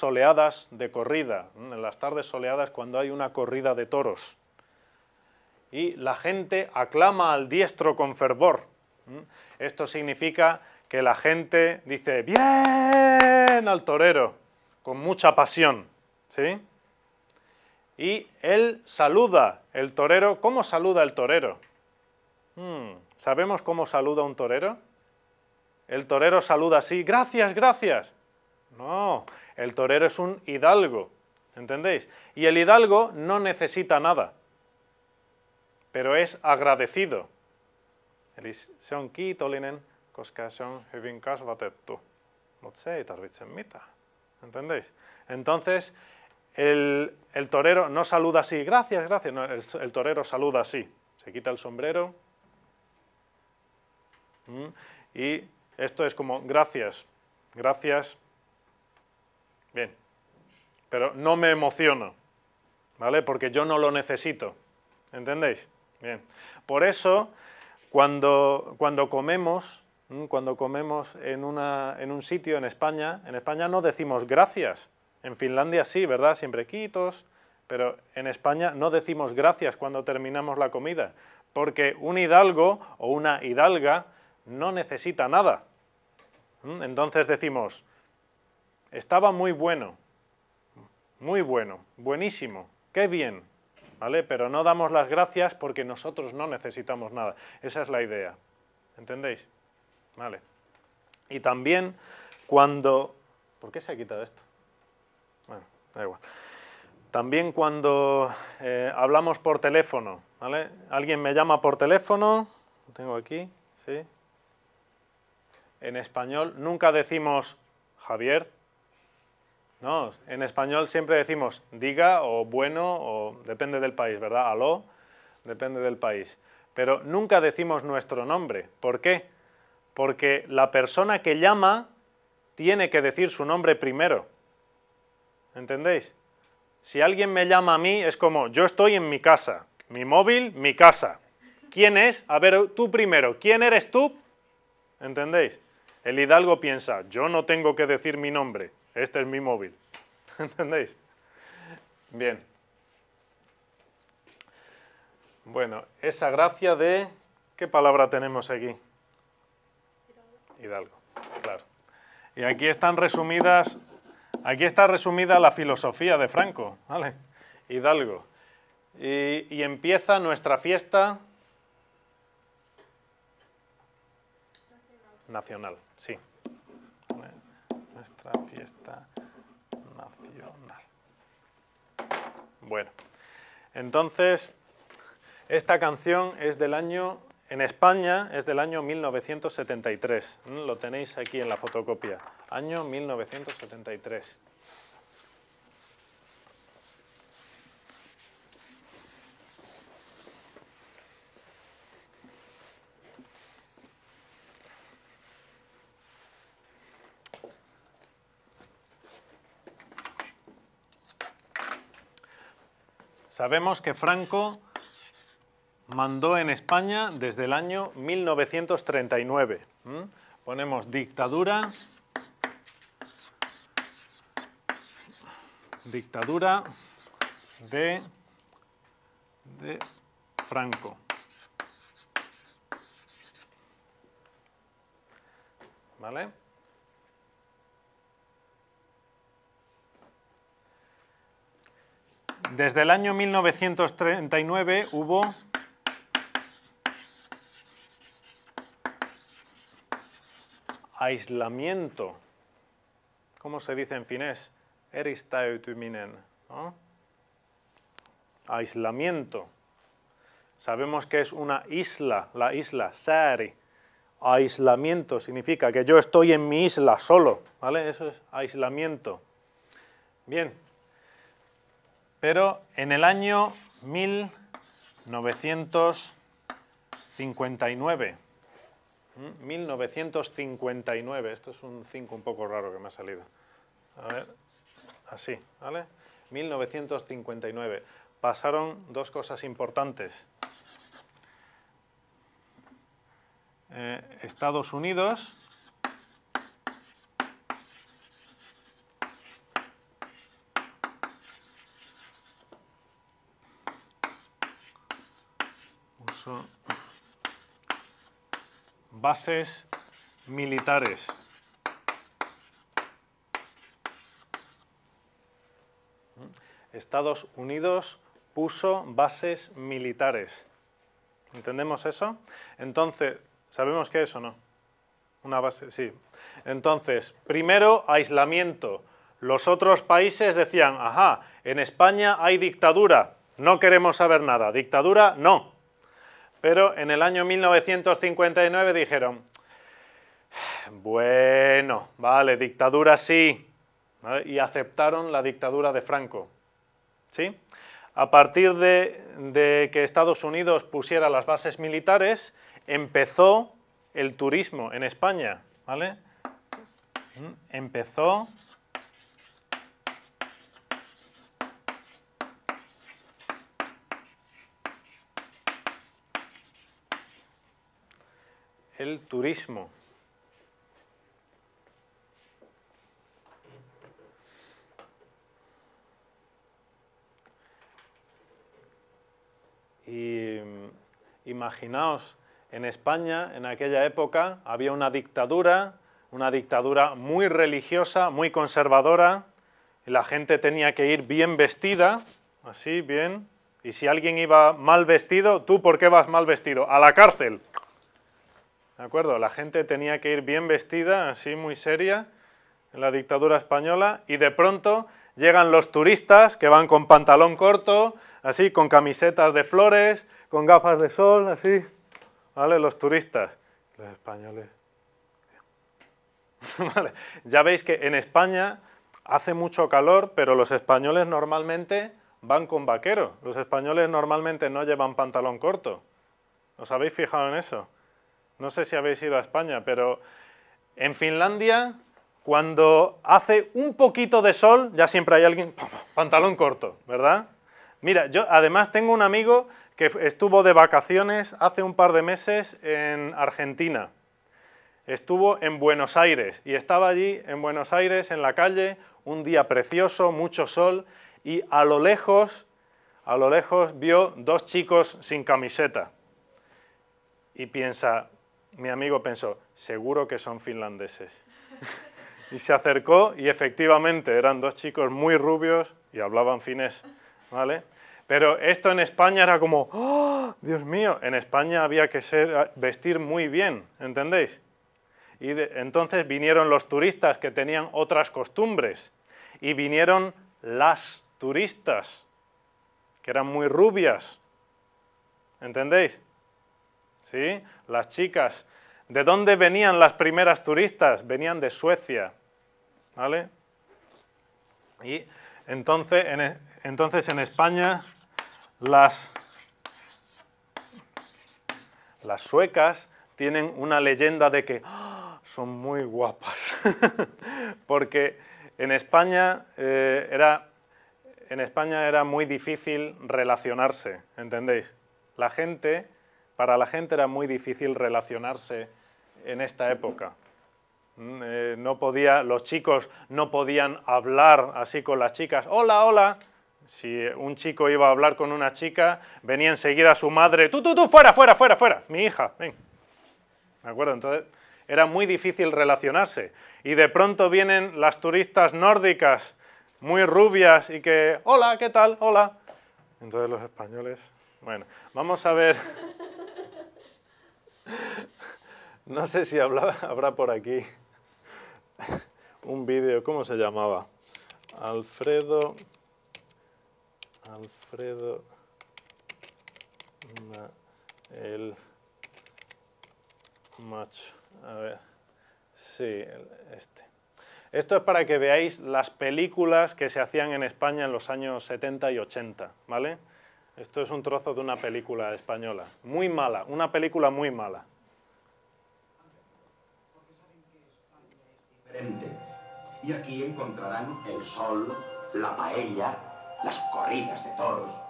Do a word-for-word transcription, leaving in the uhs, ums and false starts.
soleadas de corrida, en las tardes soleadas cuando hay una corrida de toros. Y la gente aclama al diestro con fervor. Esto significa que la gente dice ¡bien! Al torero, con mucha pasión, ¿sí? Y él saluda, el torero. ¿Cómo saluda el torero? Hmm, ¿sabemos cómo saluda un torero? El torero saluda así, gracias, gracias. No, el torero es un hidalgo, ¿entendéis? Y el hidalgo no necesita nada, pero es agradecido. Eli se on kiitollinen, koska se on hyvin kasvatettu, mutta se ei tarvitse mitään, ¿entendéis? Entonces, el, el torero no saluda así, gracias, gracias, no, el, el torero saluda así, se quita el sombrero, ¿m? Y esto es como, gracias, gracias, bien, pero no me emociono, ¿vale? Porque yo no lo necesito, ¿entendéis? Bien, por eso, cuando, cuando comemos, cuando comemos en, una, en un sitio en España, en España no decimos gracias, en Finlandia sí, ¿verdad? Siempre quitos, pero en España no decimos gracias cuando terminamos la comida, porque un hidalgo o una hidalga no necesita nada. Entonces decimos, estaba muy bueno, muy bueno, buenísimo, qué bien, ¿vale? Pero no damos las gracias porque nosotros no necesitamos nada. Esa es la idea, ¿entendéis? Vale. Y también cuando... ¿Por qué se ha quitado esto? Bueno, da igual. También cuando eh, hablamos por teléfono, ¿vale? Alguien me llama por teléfono, lo tengo aquí, ¿sí? En español nunca decimos Javier, no, en español siempre decimos diga o bueno, o depende del país, ¿verdad? Aló, depende del país. Pero nunca decimos nuestro nombre. ¿Por qué? Porque la persona que llama tiene que decir su nombre primero. ¿Entendéis? Si alguien me llama a mí, es como, yo estoy en mi casa, mi móvil, mi casa. ¿Quién es? A ver, tú primero, ¿quién eres tú? ¿Entendéis? El hidalgo piensa, yo no tengo que decir mi nombre, este es mi móvil. ¿Entendéis? Bien. Bueno, esa gracia de... ¿Qué palabra tenemos aquí? Hidalgo, claro. Y aquí están resumidas... Aquí está resumida la filosofía de Franco, ¿vale? Hidalgo. Y, y empieza nuestra fiesta nacional, sí. Nuestra fiesta nacional. Bueno, entonces, esta canción es del año, en España, es del año mil novecientos setenta y tres. Lo tenéis aquí en la fotocopia. Año mil novecientos setenta y tres. Sabemos que Franco mandó en España desde el año mil novecientos treinta y nueve. ¿Mm? Ponemos dictadura, dictadura de, de Franco. ¿Vale? Desde el año mil novecientos treinta y nueve hubo aislamiento. ¿Cómo se dice en finés? Eristäytyminen, ¿no? Aislamiento. Sabemos que es una isla, la isla, sääri. Aislamiento significa que yo estoy en mi isla solo, ¿vale? Eso es aislamiento. Bien. Pero en el año mil novecientos cincuenta y nueve, mil novecientos cincuenta y nueve, esto es un cinco un poco raro que me ha salido, a ver, así, ¿vale? mil novecientos cincuenta y nueve, pasaron dos cosas importantes. Eh, Estados Unidos puso bases militares. Estados Unidos puso bases militares. ¿Entendemos eso? Entonces, ¿sabemos qué es o no? Una base, sí. Entonces, primero, aislamiento. Los otros países decían, ajá, en España hay dictadura, no queremos saber nada. Dictadura, no. Pero en el año mil novecientos cincuenta y nueve dijeron, bueno, vale, dictadura sí. ¿Vale? Y aceptaron la dictadura de Franco. ¿Sí? A partir de, de que Estados Unidos pusiera las bases militares, empezó el turismo en España, ¿vale? Empezó el turismo. Y imaginaos, en España, en aquella época, había una dictadura, una dictadura muy religiosa, muy conservadora, y la gente tenía que ir bien vestida, así, bien, y si alguien iba mal vestido, ¿tú por qué vas mal vestido? ¡A la cárcel! ¿De acuerdo? La gente tenía que ir bien vestida, así, muy seria, en la dictadura española, y de pronto llegan los turistas que van con pantalón corto, así, con camisetas de flores, con gafas de sol, así, ¿vale? Los turistas. Los españoles. Vale. Ya veis que en España hace mucho calor, pero los españoles normalmente van con vaquero. Los españoles normalmente no llevan pantalón corto. ¿Os habéis fijado en eso? No sé si habéis ido a España, pero en Finlandia, cuando hace un poquito de sol, ya siempre hay alguien, pantalón corto, ¿verdad? Mira, yo además tengo un amigo que estuvo de vacaciones hace un par de meses en Argentina. Estuvo en Buenos Aires y estaba allí en Buenos Aires, en la calle, un día precioso, mucho sol, y a lo lejos, a lo lejos vio dos chicos sin camiseta. Y piensa, mi amigo pensó, seguro que son finlandeses. Y se acercó y efectivamente eran dos chicos muy rubios y hablaban finés, ¿vale? Pero esto en España era como, ¡oh, Dios mío! En España había que ser, vestir muy bien, ¿entendéis? Y de, entonces vinieron los turistas que tenían otras costumbres y vinieron las turistas, que eran muy rubias, ¿entendéis? ¿Sí? Las chicas. ¿De dónde venían las primeras turistas? Venían de Suecia, ¿vale? Y entonces en, entonces en España las, las suecas tienen una leyenda de que ¡oh, son muy guapas! Porque en España, eh, era, en España era muy difícil relacionarse, ¿entendéis? La gente, para la gente era muy difícil relacionarse en esta época. Eh, no podía, los chicos no podían hablar así con las chicas. ¡Hola, hola! Si un chico iba a hablar con una chica, venía enseguida su madre. ¡Tú, tú, tú! ¡Fuera, fuera, fuera, fuera! Mi hija, ven. ¿De acuerdo? Entonces era muy difícil relacionarse. Y de pronto vienen las turistas nórdicas, muy rubias, y que, ¡hola, qué tal! ¡Hola! Entonces los españoles... Bueno, vamos a ver... No sé si habrá, habrá por aquí un vídeo, ¿cómo se llamaba? Alfredo... Alfredo... El... macho. A ver... Sí, este. Esto es para que veáis las películas que se hacían en España en los años setenta y ochenta, ¿vale? Esto es un trozo de una película española. Muy mala, una película muy mala. Y aquí encontrarán el sol, la paella, las corridas de toros,